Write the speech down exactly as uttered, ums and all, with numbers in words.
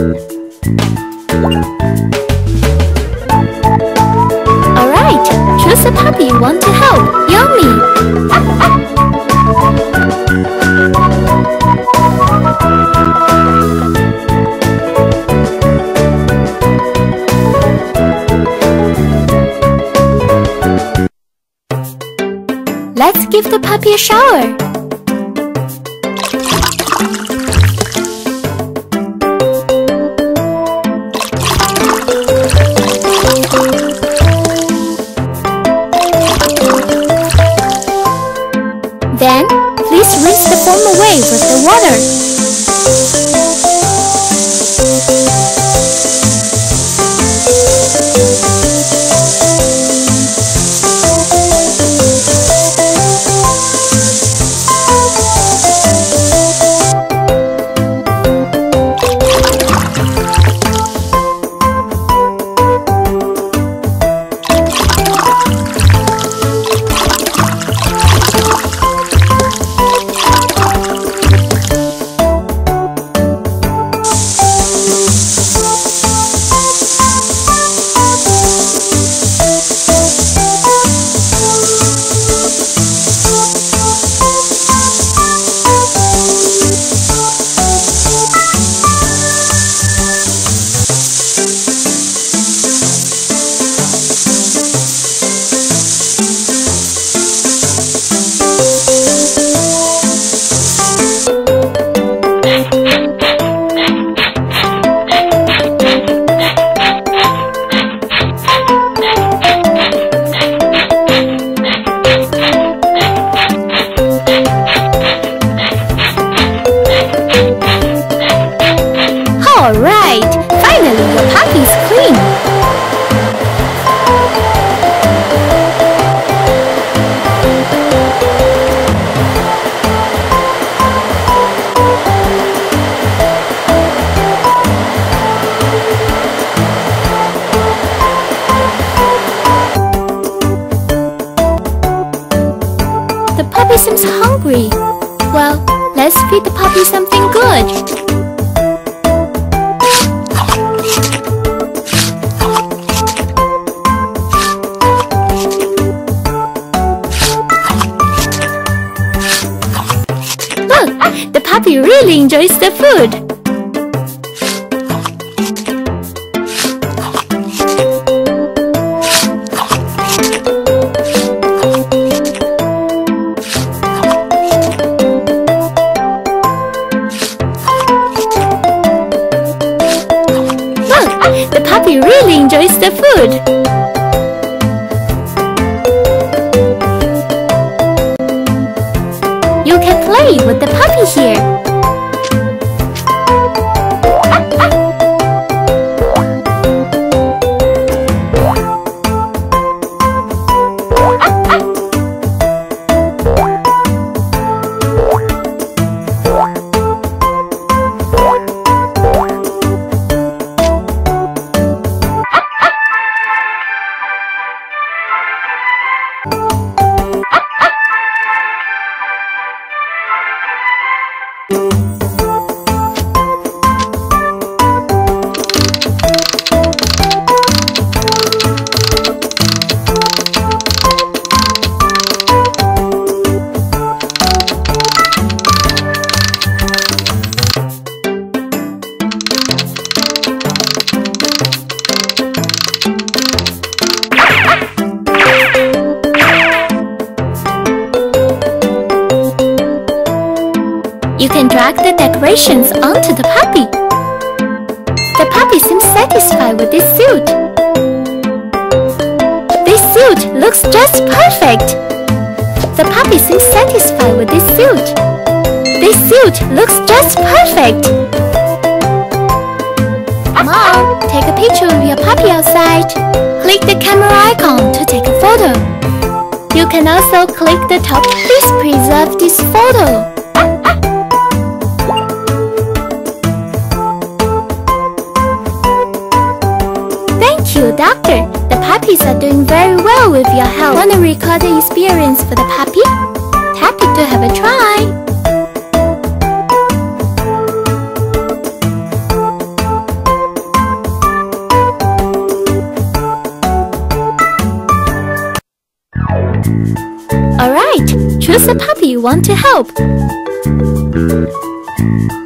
Alright, choose a puppy you want to help. Yummy! Let's give the puppy a shower. Then, please rinse the foam away with the water. Alright, finally your puppy's clean. The puppy seems hungry. Well, let's feed the puppy something good. The puppy really enjoys the food. Look, the puppy really enjoys the food. You can play with the puppy here. You can drag the decorations onto the puppy. The puppy seems satisfied with this suit. This suit looks just perfect. The puppy seems satisfied with this suit. This suit looks just perfect. Mom, take a picture of your puppy outside. Click the camera icon to take a photo. You can also click the top. Please preserve this photo. Thank you, doctor. The puppies are doing very well with your help. Want to record the experience for the puppy? Tap it to have a try. Alright, choose the puppy you want to help.